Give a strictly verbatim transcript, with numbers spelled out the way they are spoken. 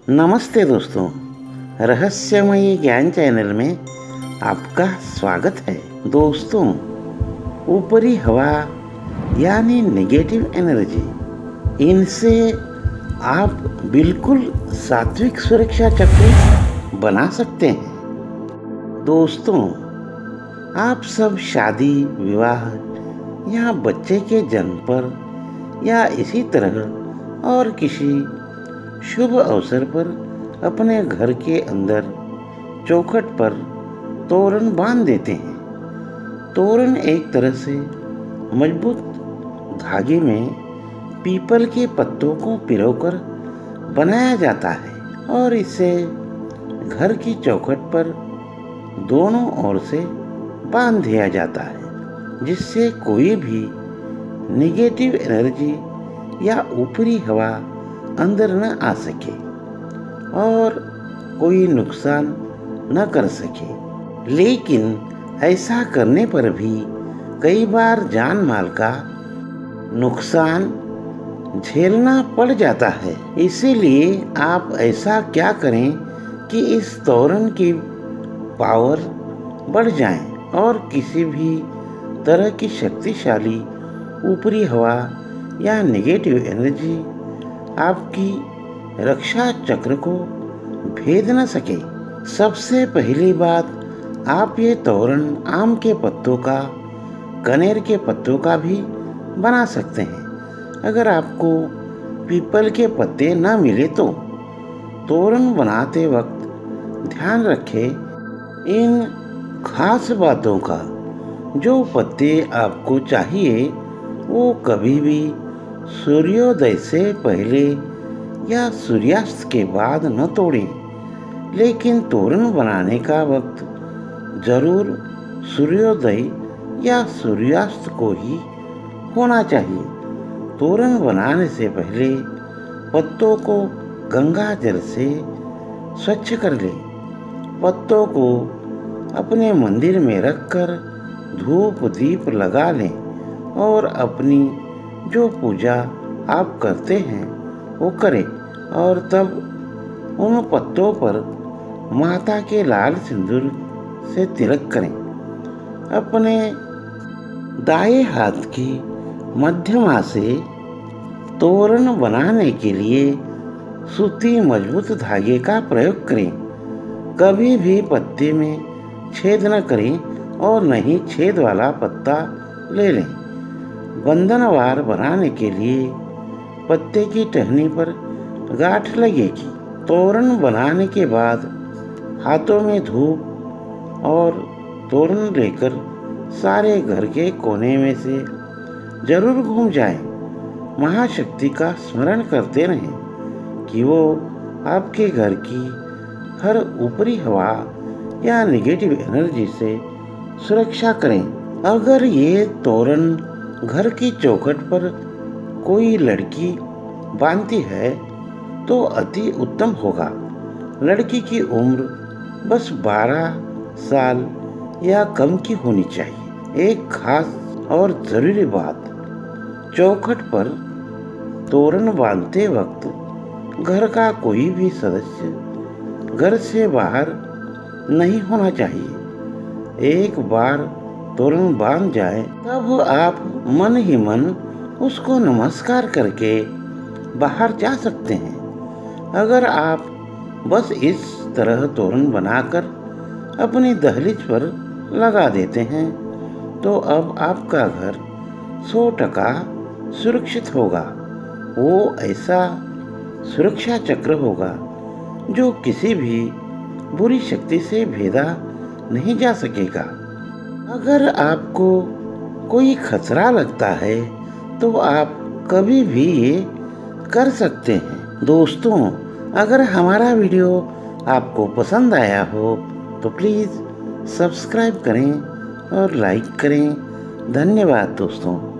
नमस्ते दोस्तों, रहस्यमयी ज्ञान चैनल में आपका स्वागत है। दोस्तों, ऊपरी हवा यानी नेगेटिव एनर्जी, इनसे आप बिल्कुल सात्विक सुरक्षा चक्र बना सकते हैं। दोस्तों, आप सब शादी विवाह या बच्चे के जन्म पर या इसी तरह और किसी शुभ अवसर पर अपने घर के अंदर चौखट पर तोरण बांध देते हैं। तोरण एक तरह से मजबूत धागे में पीपल के पत्तों को पिरोकर बनाया जाता है और इसे घर की चौखट पर दोनों ओर से बांध दिया जाता है, जिससे कोई भी नेगेटिव एनर्जी या ऊपरी हवा अंदर न आ सके और कोई नुकसान न कर सके। लेकिन ऐसा करने पर भी कई बार जान माल का नुकसान झेलना पड़ जाता है। इसीलिए आप ऐसा क्या करें कि इस तोरण की पावर बढ़ जाए और किसी भी तरह की शक्तिशाली ऊपरी हवा या नेगेटिव एनर्जी आपकी रक्षा चक्र को भेद न सके। सबसे पहली बात, आप ये तोरण आम के पत्तों का, कनेर के पत्तों का भी बना सकते हैं। अगर आपको पीपल के पत्ते न मिले तो तोरण बनाते वक्त ध्यान रखें इन खास बातों का। जो पत्ते आपको चाहिए वो कभी भी सूर्योदय से पहले या सूर्यास्त के बाद न तोड़ें। लेकिन तोरण बनाने का वक्त जरूर सूर्योदय या सूर्यास्त को ही होना चाहिए। तोरण बनाने से पहले पत्तों को गंगा जल से स्वच्छ कर लें। पत्तों को अपने मंदिर में रखकर धूप दीप लगा लें और अपनी जो पूजा आप करते हैं वो करें और तब उन पत्तों पर माता के लाल सिंदूर से तिलक करें। अपने दाएं हाथ की मध्यमा से तोरण बनाने के लिए सूती मजबूत धागे का प्रयोग करें। कभी भी पत्ते में छेद न करें और न ही छेद वाला पत्ता ले लें। बंधनवार बनाने के लिए पत्ते की टहनी पर गांठ लगेगी। तोरण बनाने के बाद हाथों में धूप और तोरण लेकर सारे घर के कोने में से जरूर घूम जाएं। महाशक्ति का स्मरण करते रहें कि वो आपके घर की हर ऊपरी हवा या नेगेटिव एनर्जी से सुरक्षा करें। अगर ये तोरण घर की चौखट पर कोई लड़की बांधती है तो अति उत्तम होगा। लड़की की उम्र बस बारह साल या कम की होनी चाहिए। एक खास और ज़रूरी बात, चौखट पर तोरण बांधते वक्त घर का कोई भी सदस्य घर से बाहर नहीं होना चाहिए। एक बार तोरण बांध जाए तब आप मन ही मन उसको नमस्कार करके बाहर जा सकते हैं। अगर आप बस इस तरह तोरण बनाकर अपनी दहलीज पर लगा देते हैं तो अब आपका घर सौ टका सुरक्षित होगा। वो ऐसा सुरक्षा चक्र होगा जो किसी भी बुरी शक्ति से भेदा नहीं जा सकेगा। अगर आपको कोई खतरा लगता है तो आप कभी भी ये कर सकते हैं। दोस्तों, अगर हमारा वीडियो आपको पसंद आया हो तो प्लीज़ सब्सक्राइब करें और लाइक करें। धन्यवाद दोस्तों।